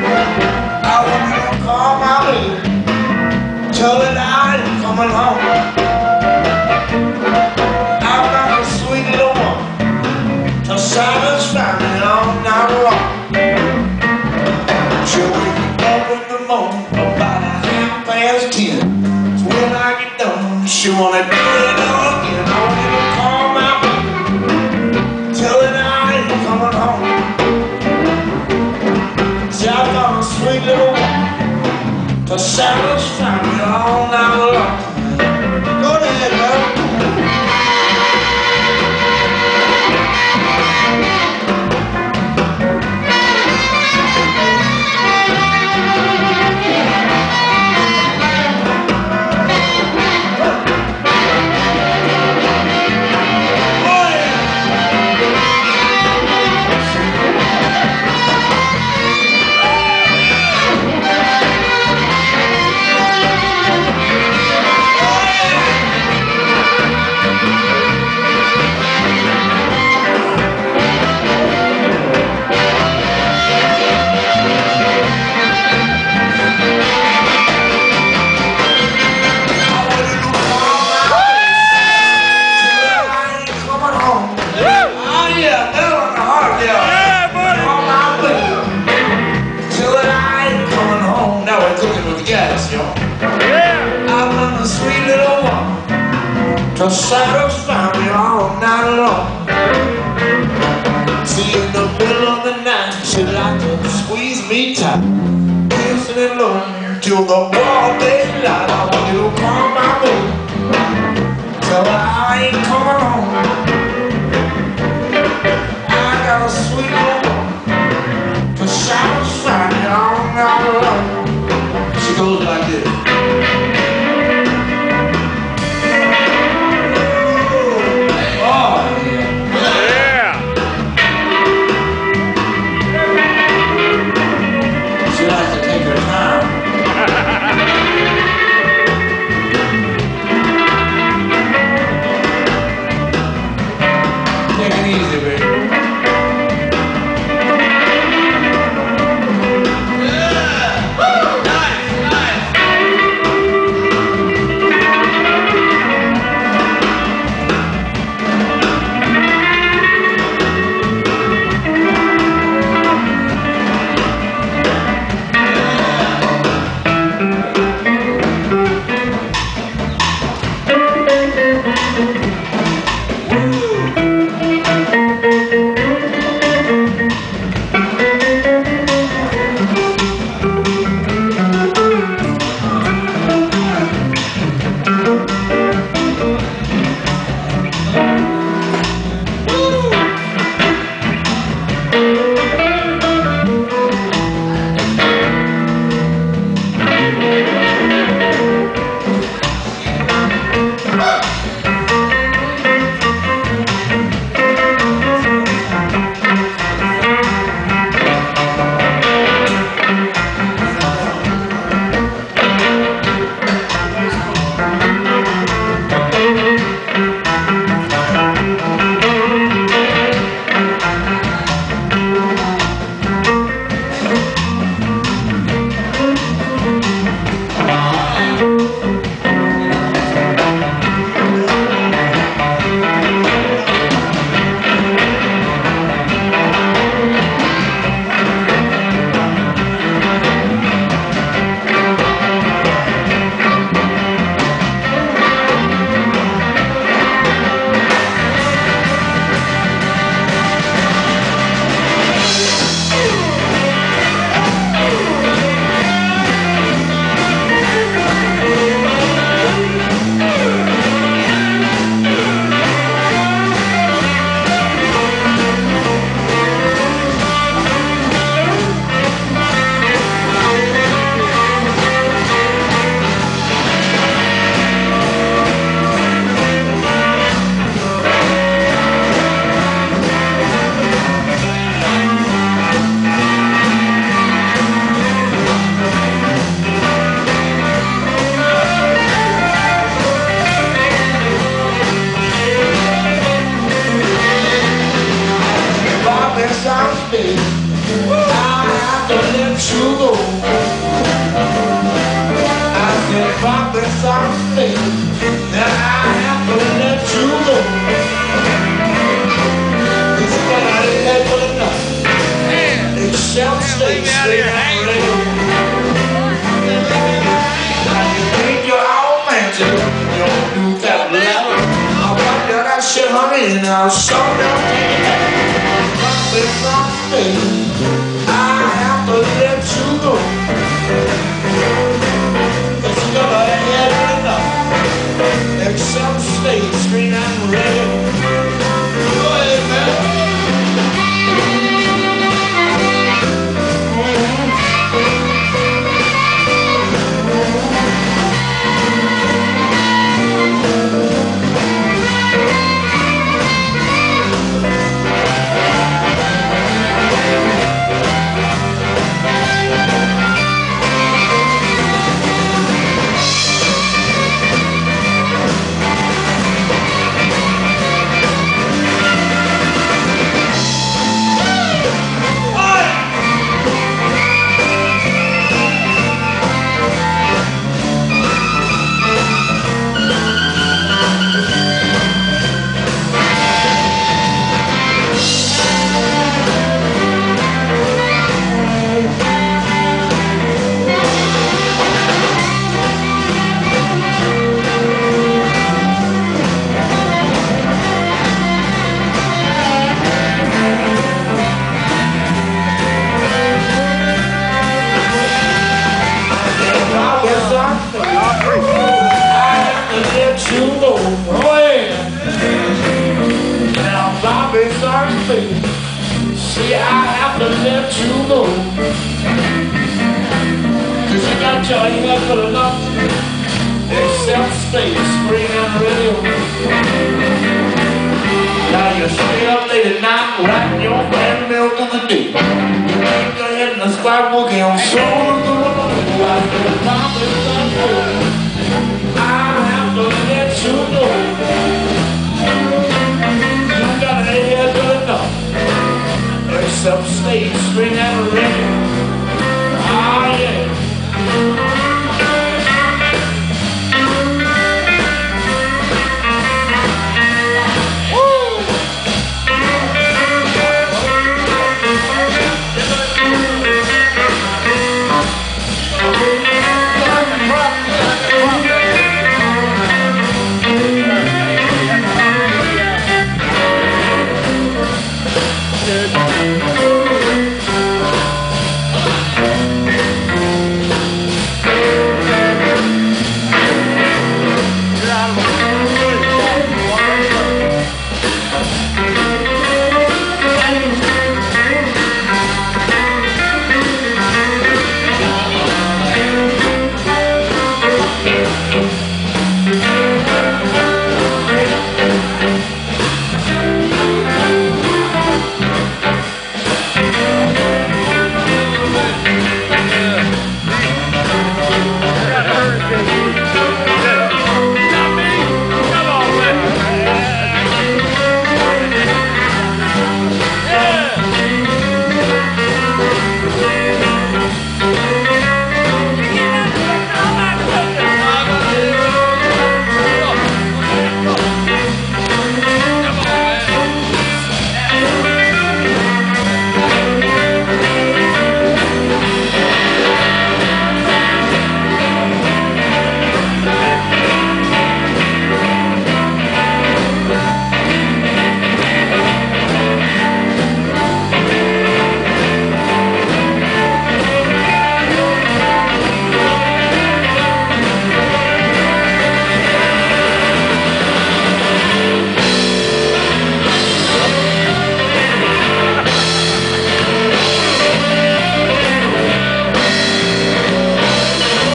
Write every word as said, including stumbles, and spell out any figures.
I want you to call my baby, tell her that I ain't coming home. I've got a sweet little one to satisfy me all night long. She'll wake up in the morning about a half past ten. So when I get done, she wanna do it all again. I want you to call my baby, tell her that I ain't coming home. See, I've got a sweet little one to satisfy me all night long. Go ahead, girl. To satisfy me all night long. See, in the middle of the night, she'd like to squeeze me tight, kissing it low till the broad daylight. I want you to call my baby, tell her I ain't coming home. I got a sweet little one to satisfy me all night long. She goes like this. something that I have to let you go. Cause you got out of head for enough. Except stay straight and real. Now you think you're all magic, you don't do that level. I wonder that shit, honey, and I'll show them something, something. I have to let you go. Cause you got a head enough. Except stay straight and real. Go ahead, man. See, I have to let you go. Cause you got your head full enough. Except space, screen and radio. Now you stay up late at night, writing your Mel Melton the day. You ain't your head in the square boogie on Soars. I feel promise and